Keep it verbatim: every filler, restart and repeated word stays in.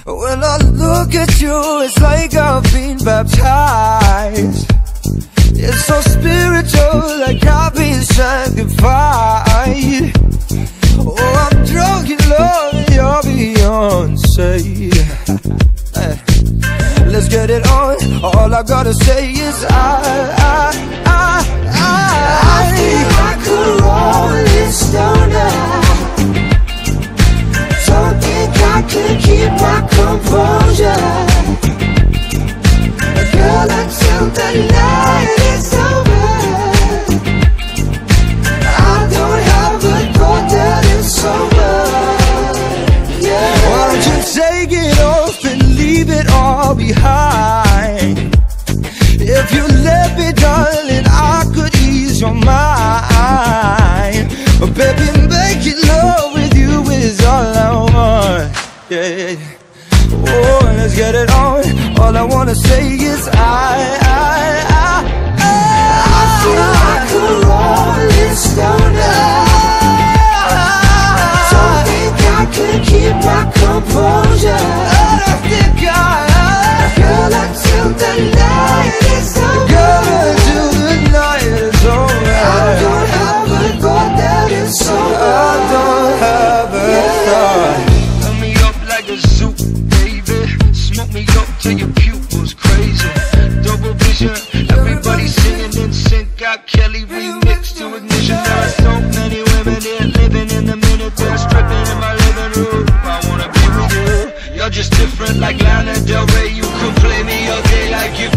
When I look at you, it's like I've been baptized. It's so spiritual, like I've been sanctified. Oh, I'm drunk in love, and you're Beyoncé. Hey, let's get it on. All I gotta say is I, I, I, I, I feel like a rolling stoner. Don't think I can keep my composure. Girl, until the night is over, I don't have a thought that it's over. Yeah. Why don't you take it off and leave it all behind? If you let me, darling, I could ease your mind. But baby, making love with you is all I want. Yeah. Oh, let's get it on. All I wanna say is I, I, I, I, I feel like a rolling stoner. Don't think I can keep my composure. I don't think I, girl, until the night is over. Girl, until the night is over. I don't have a thought that it's over. I don't have a yeah. thought. Fill me up like a zoo, baby. Smoke me up till your pupils crazy. Double vision, everybody singing in sync. Got Kelly remixed to ignition. There are so many women here living in the minute. They're stripping in my living room. I wanna be with you. You're just different like Lana Del Rey. You could play me all day like you